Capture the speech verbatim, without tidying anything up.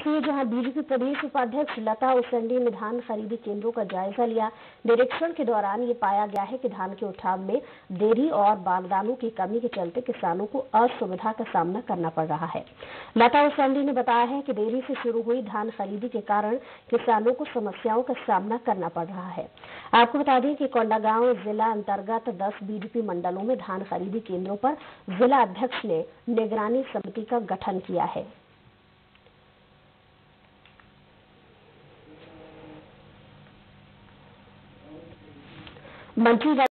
दिए जहां बीजेपी प्रदेश उपाध्यक्ष लता उसेंडी ने धान खरीदी केंद्रों का जायजा लिया। निरीक्षण के दौरान ये पाया गया है कि धान के उठाव में देरी और बारदानों की कमी के चलते किसानों को असुविधा का सामना करना पड़ रहा है। लता उसेंडी ने बताया है कि देरी से शुरू हुई धान खरीदी के कारण किसानों को समस्याओं का सामना करना पड़ रहा है। आपको बता दें कि कोंडागांव जिला अंतर्गत दस बीजेपी मंडलों में धान खरीदी केंद्रों पर जिला अध्यक्ष ने निगरानी समिति का गठन किया है। मंत्री